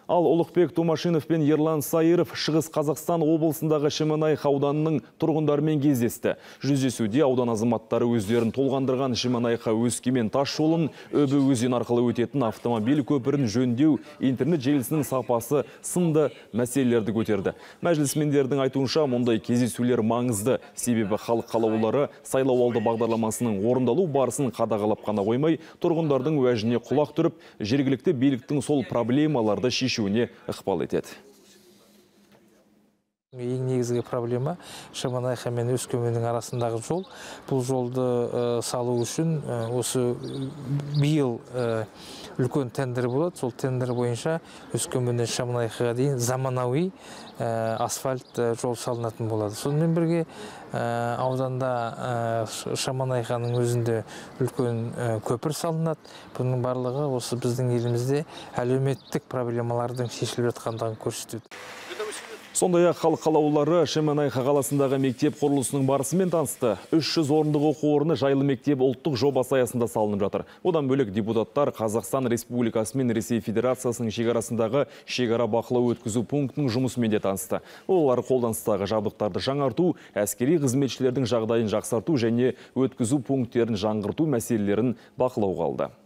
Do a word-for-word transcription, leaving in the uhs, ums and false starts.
Ал Ұлықбек Томашинов пен Ерлан Сайыров Шығыс Қазақстан облысындағы Шемонаиха ауданының тұрғындарымен кездесті. Жүздесуде аудан азаматтары өздерін толғандырған Шемонаиха Өскемен тас жолын, Өбі өзен арқылы өтетін автомобиль көпірін жөндеу, интернет желісінің сапасы сынды мәселелерді көтерді. Мәжілісмендердің айтуынша мұндай кездесулер маңызды, себебі халық қалаулылары сайлауалды бағдарламасының орындалу барысын қадағалап қана қоймай, тұрғындардың уәжіне құлақ түріп, жергілікті биліктің сол проблемаларды шешуіне ықпал етеді. Ең негізгі проблема Шемонаиха мен Өскеменнің арасындағы жол. Бұл жолды салу үшін осы биыл үлкен тендер болады. Сол тендер бойынша Өскеменнен Шемонаихаға дейін заманауи асфальт жол салынатын болады. Сонымен бірге ауданда Шемонаиханың өзінде үлкен көпір салынады. Бұның барлығы осы біздің елімізде әлеуметтік проблемалардың шешіліп жатқандығын көрсетеді. Сондай-ақ халық қалаулылары Шемонаиха қаласындағы мектеп құрылысының барысымен танысты. үш жүз орындық оқу орны жайлы мектеп ұлттық жобасы аясында салынып жатыр. Одан бөлек депутаттар Қазақстан Республикасы мен Ресей Федерациясының шекарасындағы шекара бақылау өткізу пунктінің жұмысымен де танысты. Олар қолданыстағы жабдықтарды жаңарту, әскери қызметшілердің жағдайын жақсарту және өткізу пункттерін жаңғырту мәселелерін бақылауға алды.